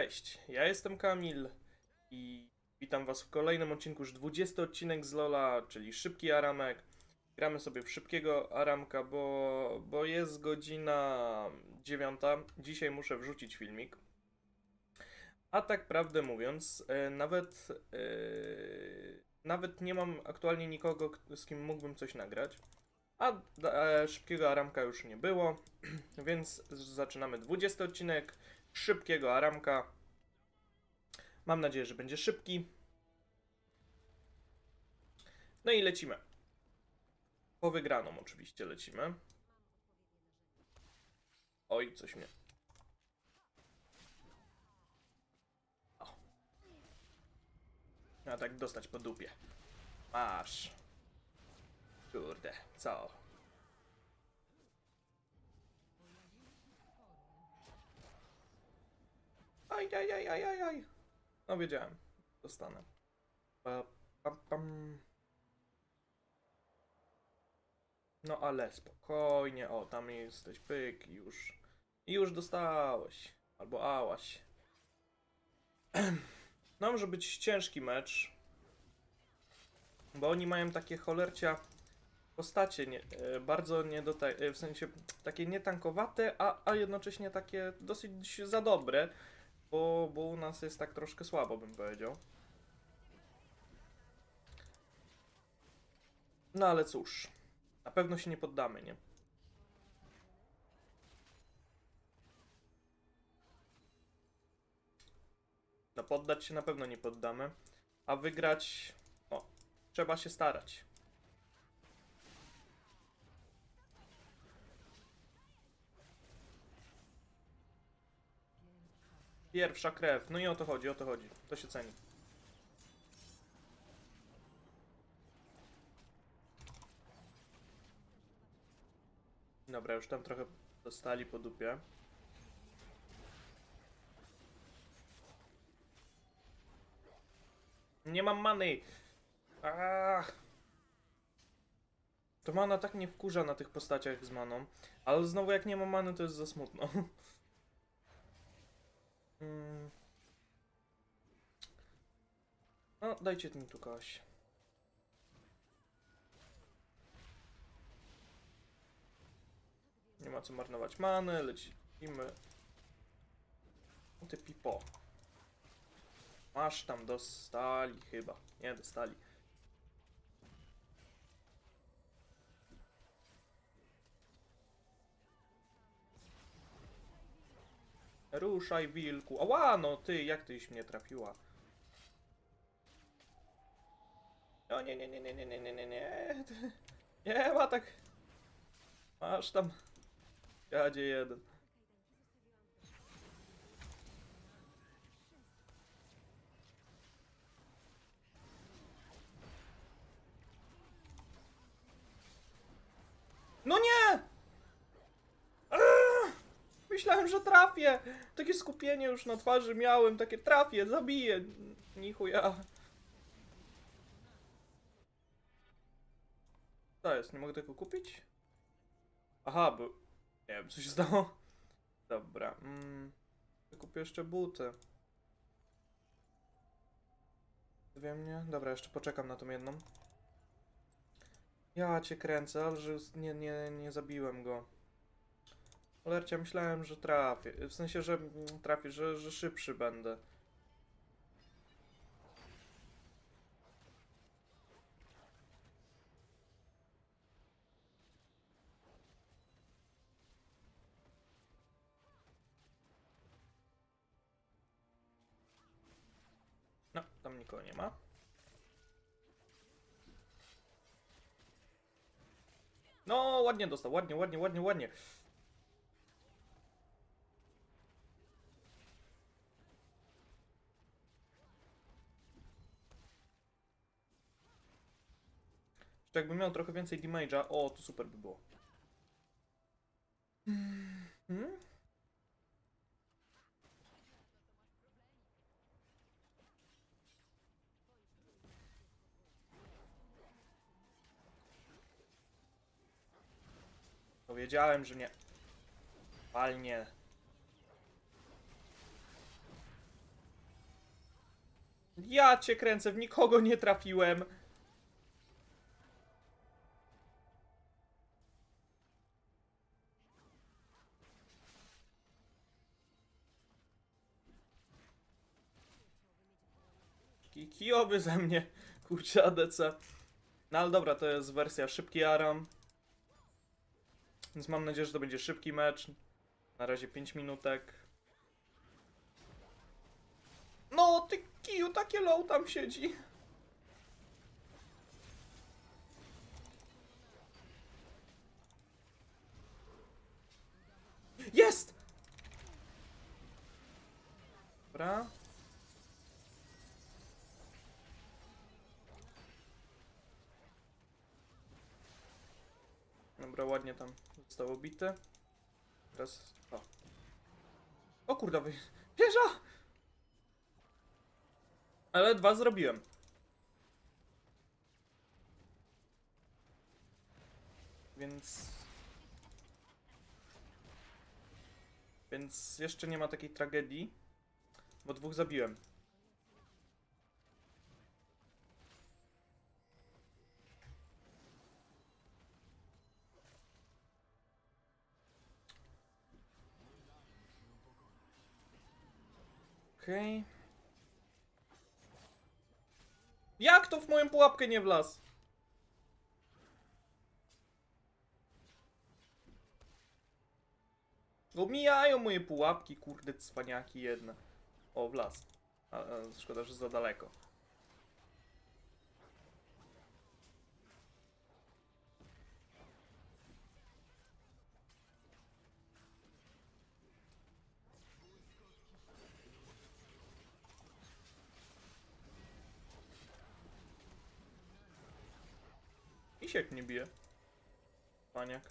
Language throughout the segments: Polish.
Cześć, ja jestem Kamil i witam was w kolejnym odcinku, już 20 odcinek z LoL'a, czyli szybki aramek. Gramy sobie w szybkiego aramka, bo jest godzina 9. Dzisiaj muszę wrzucić filmik. A tak prawdę mówiąc, nawet nie mam aktualnie nikogo, z kim mógłbym coś nagrać. A szybkiego aramka już nie było, więc zaczynamy 20 odcinek szybkiego aramka. Mam nadzieję, że będzie szybki. No i lecimy. Po wygraną oczywiście lecimy. Oj, coś mnie... O. A tak dostać po dupie. Masz. Kurde, co? Aj. No wiedziałem. Dostanę. Pam. No ale spokojnie. O, tam jesteś. Pyk. Już dostałeś. Albo ałaś. No może być ciężki mecz. Bo oni mają takie cholercia postacie bardzo w sensie takie nietankowate, a jednocześnie takie dosyć za dobre. Bo u nas jest tak troszkę słabo, bym powiedział. No ale cóż. Na pewno się nie poddamy, nie? No poddać się na pewno nie poddamy. A wygrać... O, trzeba się starać. Pierwsza krew. No i o to chodzi, o to chodzi. To się ceni. Dobra, już tam trochę dostali po dupie. Nie mam many! To mana tak mnie wkurza na tych postaciach z maną. Ale znowu jak nie mam many, to jest za smutno. No, dajcie mi tu kogoś. Nie ma co marnować many, lecimy. O ty pipo. Masz tam, dostali chyba. Nie, dostali. Ruszaj, wilku. Ała, no ty, jak tyś mnie trafiła? O nie. Nie ma tak. Masz tam. Jadzie jeden. No nie! Myślałem, że trafię. Takie skupienie już na twarzy miałem. Takie trafię, zabiję. Ni chuja. Co jest? Nie mogę tego kupić? Aha, bo... Nie wiem, co się stało. Dobra. Kupię jeszcze buty. Wiem, nie? Dobra, jeszcze poczekam na tą jedną. Ja cię kręcę, ale że nie zabiłem go. Cholercia, myślałem, że trafię. W sensie, że trafię, że szybszy będę. No, tam nikogo nie ma. No, ładnie dostał, ładnie. Jeszcze jakbym miał trochę więcej damage'a, o, to super by było. Powiedziałem, że nie. Palnie. Ja cię kręcę, w nikogo nie trafiłem. Kijowy ze mnie, kurczę ADC. No ale dobra, to jest wersja szybki Aram. Więc mam nadzieję, że to będzie szybki mecz. Na razie 5 minutek. No, ty kiju, takie low tam siedzi. Jest! Dobra. Dobra, ładnie tam zostało bite. Teraz... O kurde, wieża! Ale 2 zrobiłem. Więc jeszcze nie ma takiej tragedii, bo 2 zabiłem. Okej. Jak to w moją pułapkę nie wlazł? Omijają moje pułapki, kurde cwaniaki jedne. O, wlazł. A, szkoda, że za daleko. Misiek mnie bije. Paniak.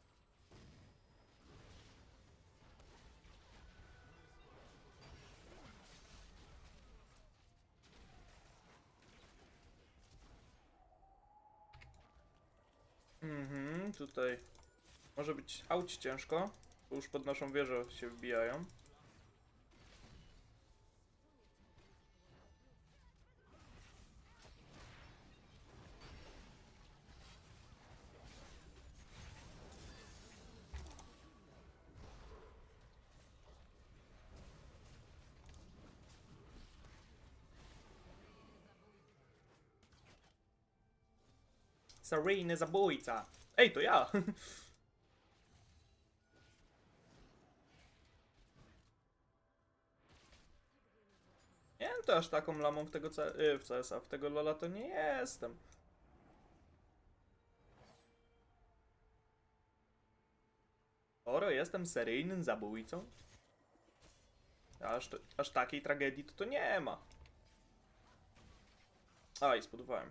Tutaj może być auć ciężko, bo już pod naszą wieżę się wbijają. Seryjny zabójca. Ej, to ja! Nie wiem, to aż taką lamą w tego w CS-a, w tego Lola to nie jestem. Skoro jestem seryjnym zabójcą, aż takiej tragedii to nie ma. Aj, spodobałem.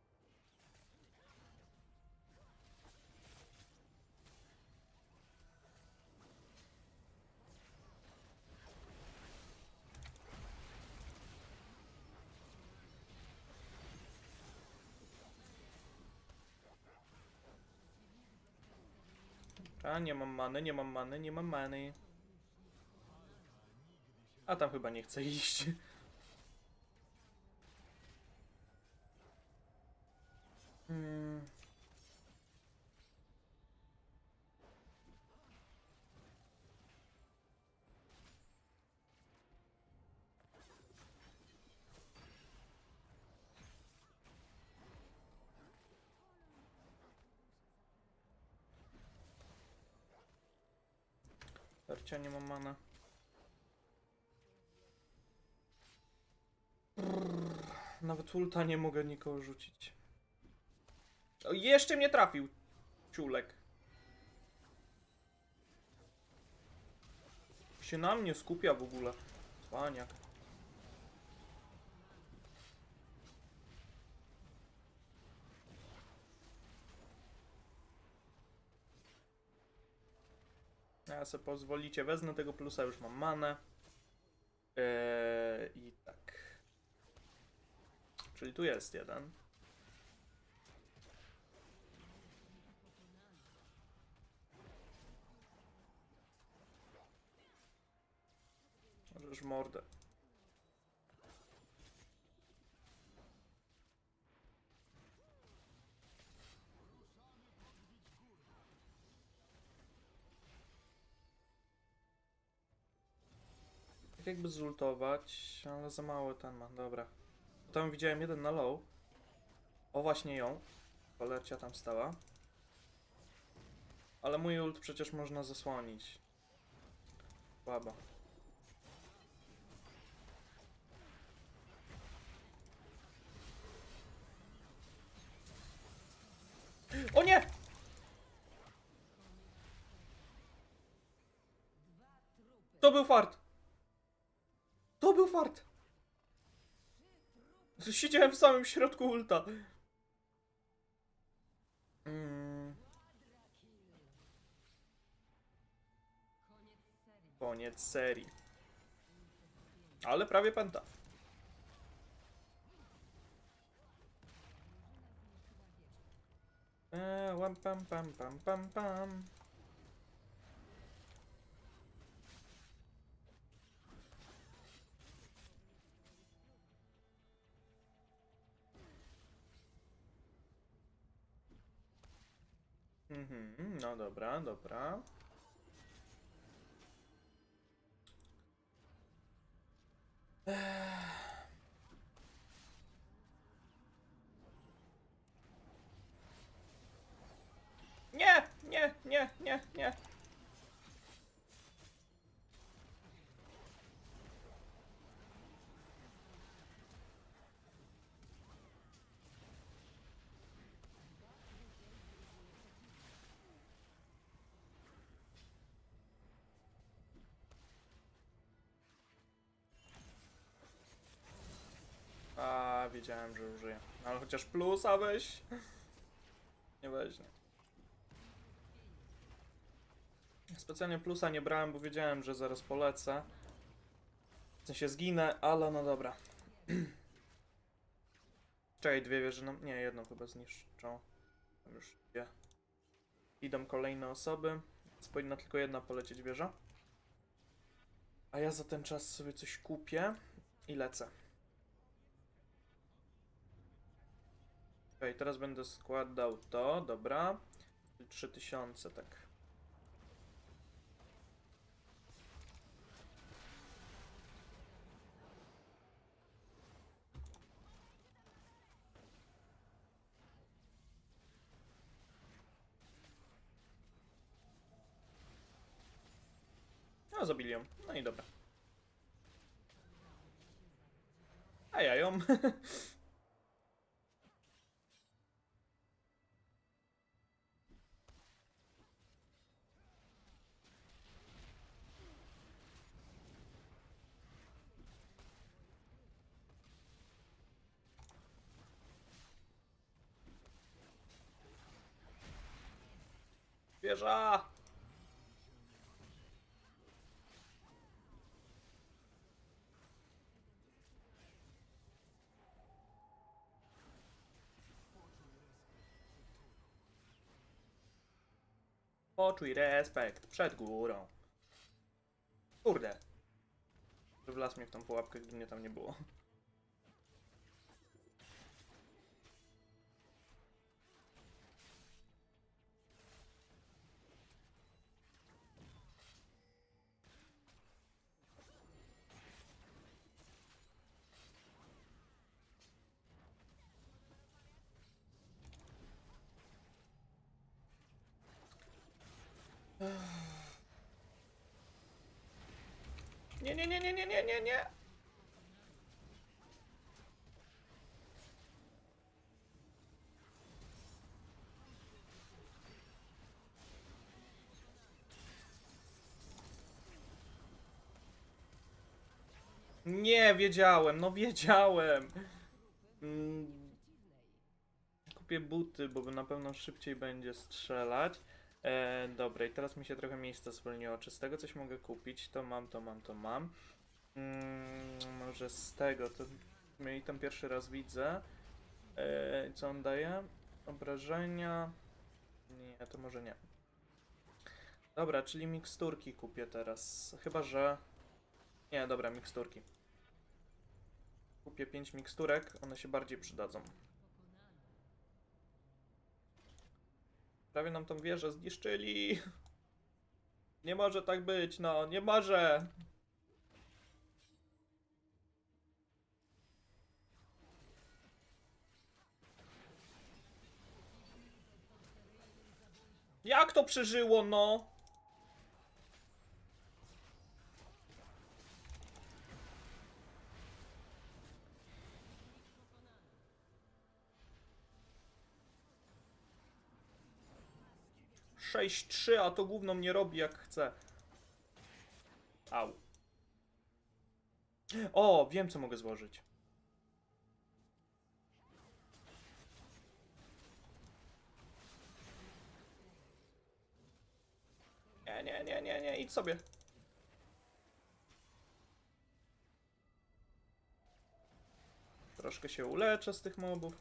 A, nie mam many, nie mam many, nie mam many. A tam chyba nie chce iść. Tarcia, nie mam mana. Nawet ulta nie mogę nikogo rzucić. O, jeszcze mnie trafił. Ciulek. Się na mnie skupia w ogóle. Paniak. Ja sobie pozwolicie, wezmę tego plusa, już mam manę. I tak. Czyli tu jest jeden. Możesz mordę. tak jakby zultować, ale za mało ten ma, dobra. Tam widziałem jeden na low. O, właśnie ją. Cholercia tam stała. Ale mój ult przecież można zasłonić. Słabo. O nie! To był fart! To był fart! Siedziałem w samym środku ulta. Koniec serii. Ale prawie pęta. Łam pam pam pam pam pam. No dobra, dobra. Nie, nie, nie, nie, nie. A, wiedziałem, że użyję. Ale chociaż plusa weź. Nie weźmie. Specjalnie plusa nie brałem, bo wiedziałem, że zaraz polecę. W sensie zginę, ale no dobra. Czekaj, dwie wieże nam... Nie, jedną chyba zniszczą. Tam już dwie. Idą kolejne osoby. Więc powinna tylko jedna polecieć wieża. A ja za ten czas sobie coś kupię i lecę. Okej, teraz będę składał to, dobra. 3000, tak. No, zabili ją. No i dobra. A ja ją. Wieża! Poczuj respekt przed górą. Kurde. Wlazł mnie w tą pułapkę, gdy mnie tam nie było. Nie, nie, nie, nie, nie, nie, nie, nie. Nie, wiedziałem, no wiedziałem. Kupię buty, bo na pewno szybciej będzie strzelać. Dobra, i teraz mi się trochę miejsca zwolniło. Czy z tego coś mogę kupić? To mam, to mam, to mam. Może z tego, to i tam pierwszy raz widzę. Co on daje? Obrażenia. Nie, to może nie. Dobra, czyli miksturki kupię teraz. Chyba, że... Nie, dobra, miksturki. Kupię 5 miksturek, one się bardziej przydadzą. Prawie nam tą wieżę zniszczyli. Nie może tak być, no, nie może. Jak to przeżyło, no? Sześć trzy, a to gówno mnie robi jak chce. Au. O, wiem co mogę złożyć. Nie, idź sobie. Troszkę się uleczę z tych mobów.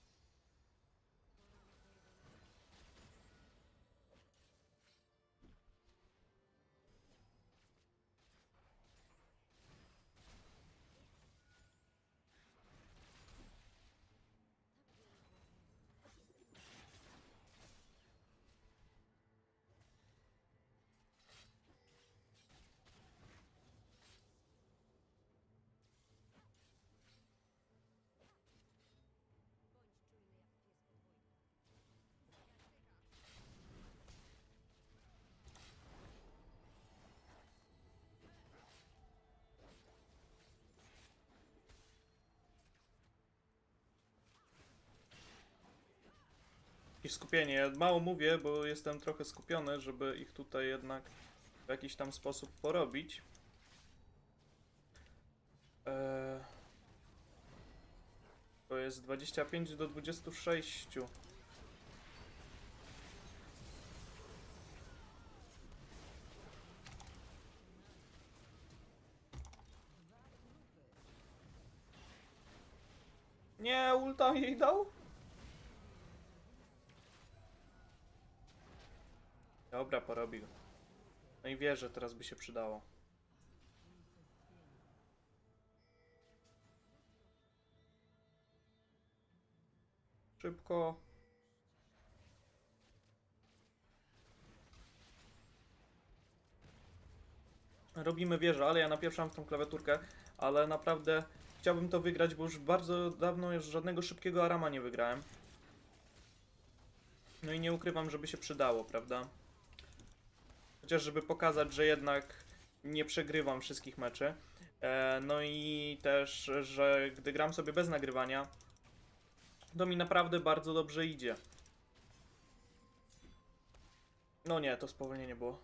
I skupienie. Ja mało mówię, bo jestem trochę skupiony, żeby ich tutaj jednak w jakiś tam sposób porobić. To jest 25 do 26. Nie, ulta jej dał? Dobra, porobił. No i wie, że teraz by się przydało. Szybko. Robimy wieżę, ale ja napieprzam w tą klawiaturkę, ale naprawdę chciałbym to wygrać, bo już bardzo dawno już żadnego szybkiego Arama nie wygrałem. No i nie ukrywam, żeby się przydało, prawda? Chociaż żeby pokazać, że jednak nie przegrywam wszystkich meczy. No i też, że gdy gram sobie bez nagrywania, to mi naprawdę bardzo dobrze idzie. No nie, to spowolnienie było.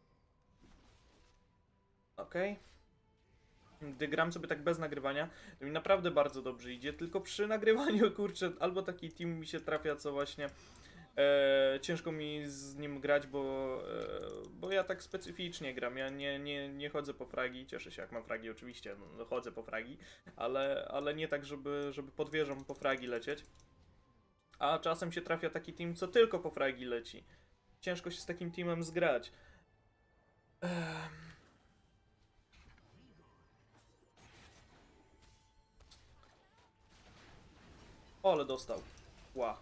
Okej. Gdy gram sobie tak bez nagrywania, to mi naprawdę bardzo dobrze idzie, tylko przy nagrywaniu, kurczę, albo taki team mi się trafia, co właśnie ciężko mi z nim grać, bo ja tak specyficznie gram. Ja nie chodzę po fragi, cieszę się jak mam fragi oczywiście, no, chodzę po fragi, ale nie tak, żeby pod wieżą po fragi lecieć. A czasem się trafia taki team, co tylko po fragi leci. Ciężko się z takim teamem zgrać. O, ale dostał. Ła.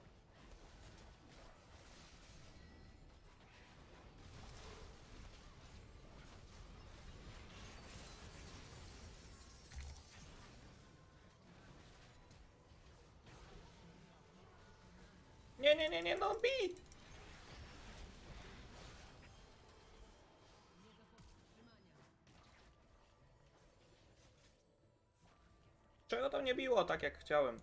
Nie, no bij! Czego to nie biło tak jak chciałem?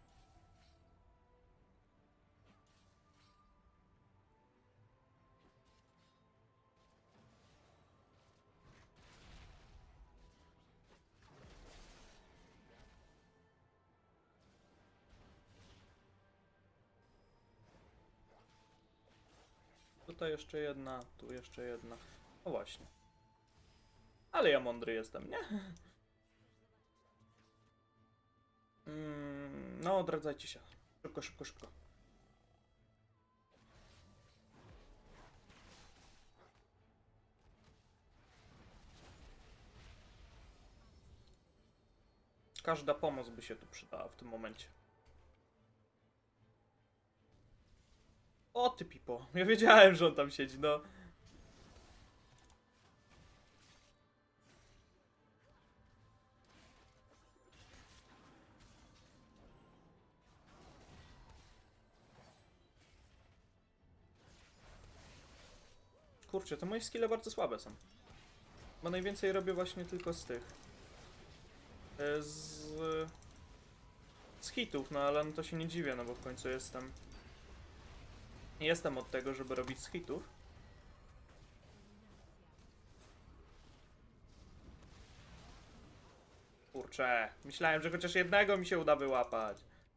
Tutaj jeszcze jedna, tu jeszcze jedna. No właśnie. Ale ja mądry jestem, nie? No, odradzajcie się. Szybko, szybko, szybko. Każda pomoc by się tu przydała w tym momencie. O ty pipo, ja wiedziałem, że on tam siedzi, no. Kurczę, te moje skille bardzo słabe są. Bo najwięcej robię właśnie tylko z tych. Z hitów, no ale no to się nie dziwię, no bo w końcu jestem od tego, żeby robić z hitów. Kurczę, myślałem, że chociaż jednego mi się uda wyłapać.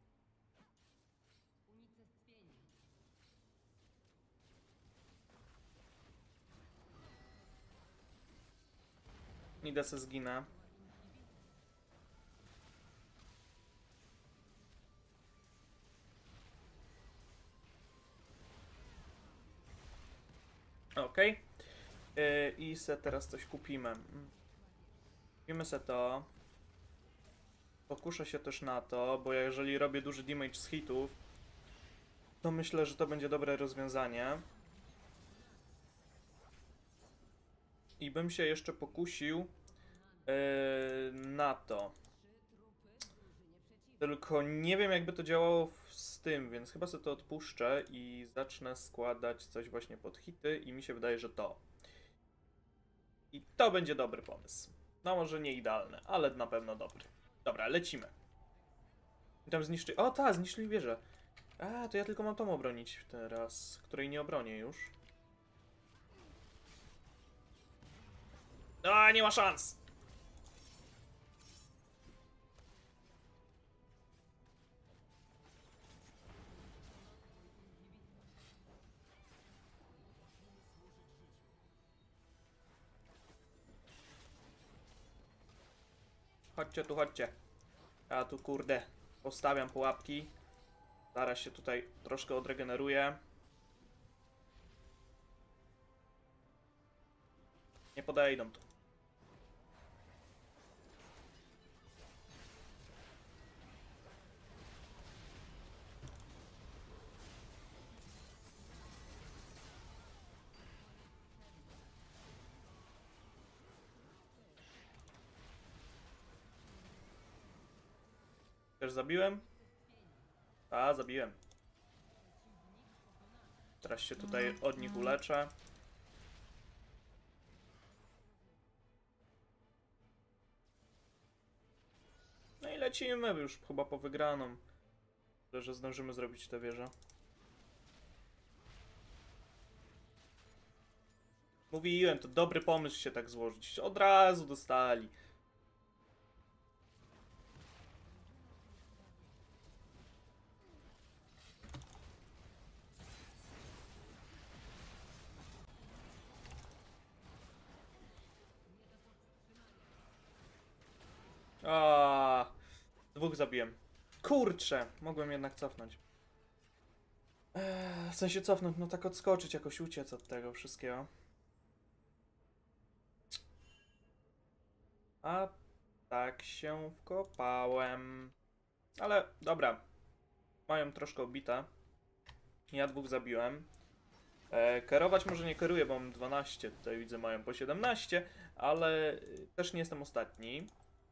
Idę se zginę. Okej. I se teraz coś kupimy. Kupimy se to. Pokuszę się też na to, bo jeżeli robię duży damage z hitów, to myślę, że to będzie dobre rozwiązanie. I bym się jeszcze pokusił na to. Tylko nie wiem, jakby to działało z tym, więc chyba sobie to odpuszczę i zacznę składać coś właśnie pod hity i mi się wydaje, że to. I to będzie dobry pomysł. No może nie idealny, ale na pewno dobry. Dobra, lecimy. I tam zniszczy... O, ta, zniszczyli wieżę. A, to ja tylko mam tą obronić teraz, której nie obronię już. A, nie ma szans! Chodźcie tu, chodźcie. Ja tu, kurde, postawiam pułapki. Zaraz się tutaj troszkę odregeneruję. Nie podejdą tu. Też zabiłem? A, zabiłem. Teraz się tutaj od nich uleczę. No i lecimy już chyba po wygraną. Myślę, że zdążymy zrobić tę wieżę. Mówiłem, to dobry pomysł się tak złożyć. Od razu dostali. A, dwóch zabiłem. Kurczę, mogłem jednak cofnąć. W sensie cofnąć, no tak odskoczyć, jakoś uciec od tego wszystkiego. A tak się wkopałem. Ale dobra. Mają troszkę obite. Ja dwóch zabiłem. Kierować może nie kieruję, bo mam 12. Tutaj widzę mają po 17. Ale też nie jestem ostatni.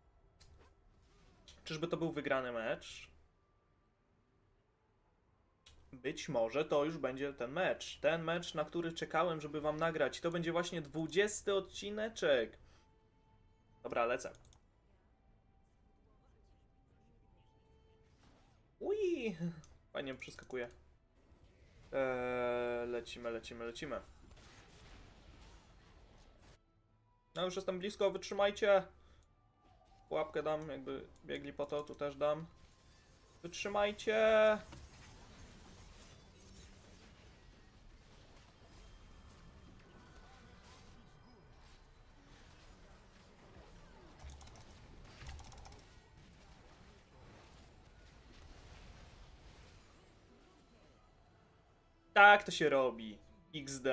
Czyżby to był wygrany mecz? Być może to już będzie ten mecz. Ten mecz, na który czekałem, żeby wam nagrać. To będzie właśnie 20 odcineczek. Dobra, lecę. Ui! Fajnie przeskakuje. Lecimy. No już jestem blisko, wytrzymajcie. Pułapkę dam, jakby biegli po to, tu też dam. Wytrzymajcie! Tak to się robi. XD.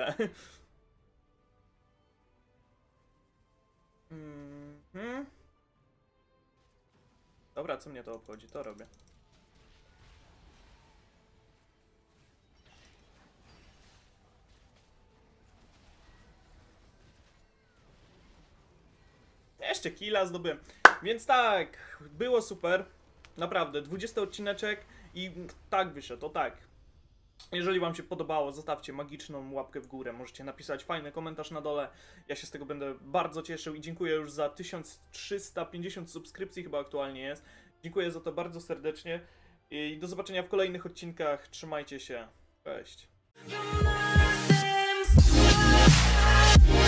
Dobra, co mnie to obchodzi? To robię. Jeszcze killa zdobyłem. Więc tak, było super. Naprawdę, 20 odcineczek i tak wyszedł, to tak. Jeżeli wam się podobało, zostawcie magiczną łapkę w górę, możecie napisać fajny komentarz na dole, ja się z tego będę bardzo cieszył i dziękuję już za 1350 subskrypcji chyba aktualnie jest. Dziękuję za to bardzo serdecznie i do zobaczenia w kolejnych odcinkach, trzymajcie się, cześć. You're nothing.